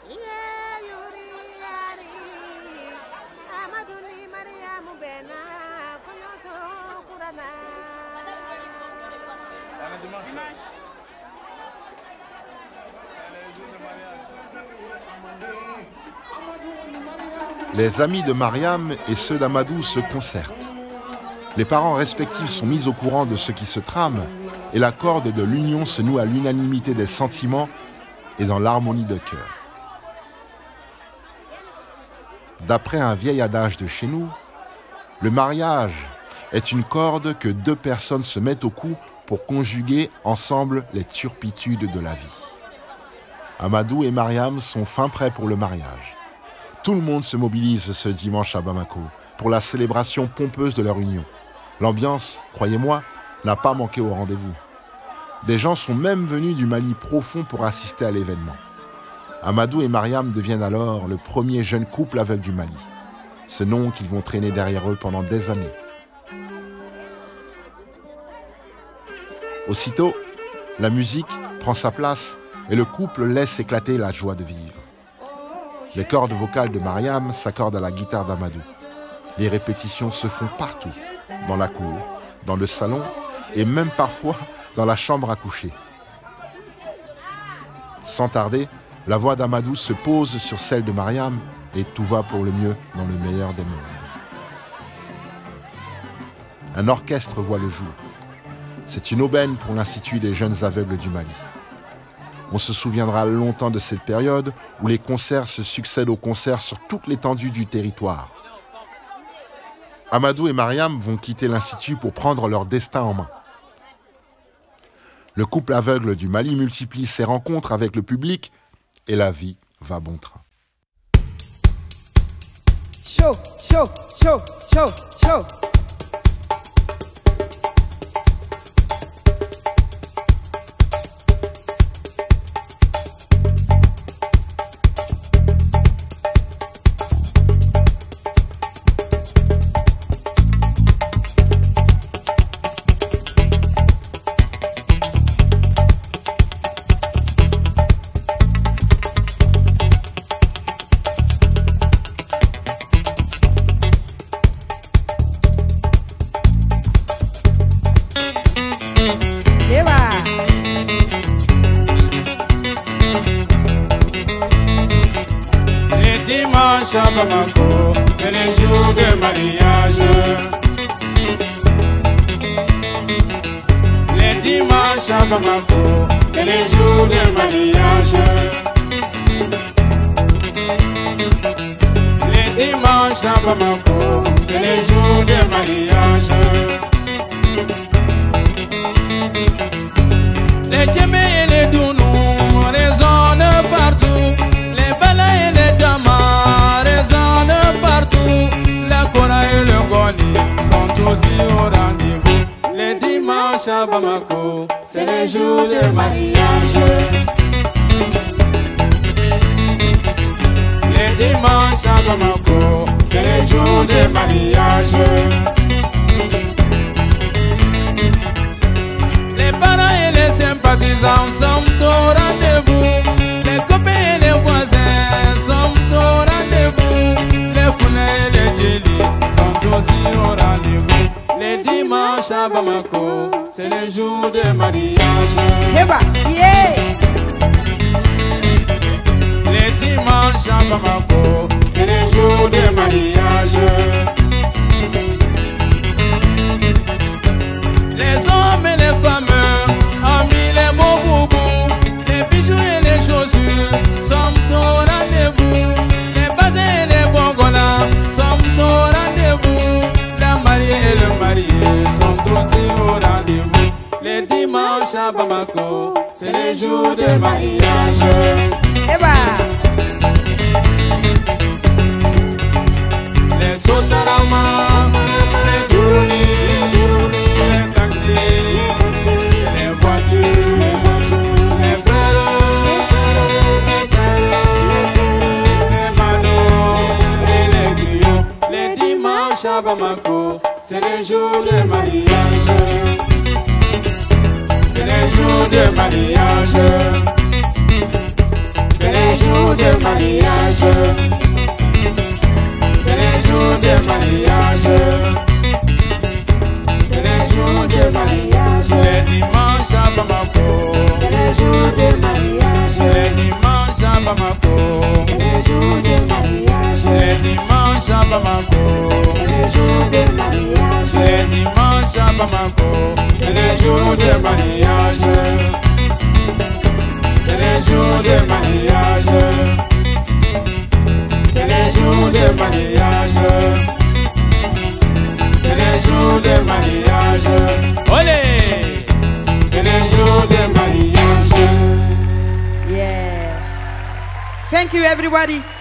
Les amis de Mariam et ceux d'Amadou se concertent. Les parents respectifs sont mis au courant de ce qui se trame et la corde de l'union se noue à l'unanimité des sentiments et dans l'harmonie de cœur. D'après un vieil adage de chez nous, le mariage est une corde que deux personnes se mettent au cou pour conjuguer ensemble les turpitudes de la vie. Amadou et Mariam sont fin prêts pour le mariage. Tout le monde se mobilise ce dimanche à Bamako pour la célébration pompeuse de leur union. L'ambiance, croyez-moi, n'a pas manqué au rendez-vous. Des gens sont même venus du Mali profond pour assister à l'événement. Amadou et Mariam deviennent alors le premier jeune couple aveugle du Mali. Ce nom qu'ils vont traîner derrière eux pendant des années. Aussitôt, la musique prend sa place et le couple laisse éclater la joie de vivre. Les cordes vocales de Mariam s'accordent à la guitare d'Amadou. Les répétitions se font partout, dans la cour, dans le salon et même parfois dans la chambre à coucher. Sans tarder, la voix d'Amadou se pose sur celle de Mariam et tout va pour le mieux dans le meilleur des mondes. Un orchestre voit le jour. C'est une aubaine pour l'Institut des jeunes aveugles du Mali. On se souviendra longtemps de cette période où les concerts se succèdent aux concerts sur toute l'étendue du territoire. Amadou et Mariam vont quitter l'Institut pour prendre leur destin en main. Le couple aveugle du Mali multiplie ses rencontres avec le public et la vie va bon train. Chaud, chaud, chaud, chaud, chaud. Bamako, c'est les jours de mariage. Les dimanches à Bamako, c'est les jours de mariage. Les dimanches à Bamako, c'est les jours de mariage. Les djemés et les dounous résonnent partout. Les balas et les damas résonnent partout. La Kora et le Goni sont aussi au rendez-vous. Les dimanches à Bamako, c'est les jours de mariage. Les dimanches à Bamako, c'est les jours de mariage. Les parents et les sympathisants sont au rendez-vous. Les copains et les voisins sont au rendez-vous. Les foulés et les djélis sont aussi au rendez-vous. Les dimanches à Bamako, c'est les jours de mariage. Les dimanches à Bamako, c'est les jours de mariage. Les hommes et les femmes ont mis les mots boubou. Les bijoux et les chaussures sont au rendez-vous. Les basins et les bongolas sont au rendez-vous. La mariée et le marié sont aussi au rendez-vous. Les dimanches à Bamako, c'est les jours de mariage. Les sotarama, les dourounis, les taxis, les voitures, les vélos, les ballons et les grillons. Les dimanches à Bamako, c'est les jours de mariage. C'est les jours de mariage. C'est les jours de mariage. C'est les jours de mariage. C'est les jours de mariage. Les dimanches à Bamako. C'est les jours de mariage. Les dimanches à Bamako. C'est les jours de mariage. Les dimanches à Bamako. C'est les jours de mariage. Les dimanches à Bamako. C'est les jours de mariage. C'est les jours de mariage. C'est les jours de mariage. C'est les jours de mariage. Olé! C'est les jours de mariage. Yeah. Thank you, everybody.